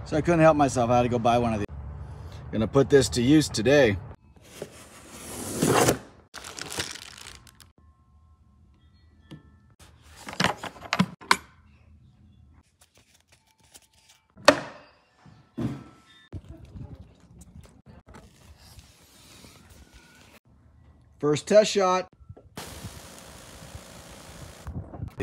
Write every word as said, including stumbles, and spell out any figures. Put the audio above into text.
So I couldn't help myself. I had to go buy one of these. Gonna put this to use today. First test shot.